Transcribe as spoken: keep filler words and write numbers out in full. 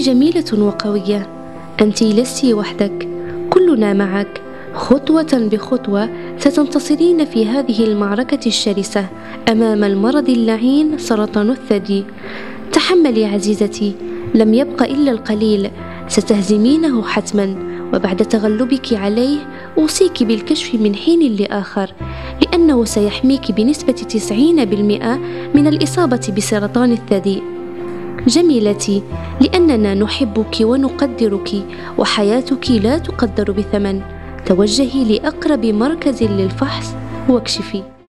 جميلة وقوية، أنت لست وحدك، كلنا معك. خطوة بخطوة ستنتصرين في هذه المعركة الشرسة أمام المرض اللعين سرطان الثدي. تحملي عزيزتي، لم يبق إلا القليل، ستهزمينه حتما. وبعد تغلبك عليه أوصيك بالكشف من حين لآخر، لأنه سيحميك بنسبة تسعين بالمئة من الإصابة بسرطان الثدي. جميلتي، لأننا نحبك ونقدرك، وحياتك لا تقدر بثمن. توجهي لأقرب مركز للفحص واكشفي.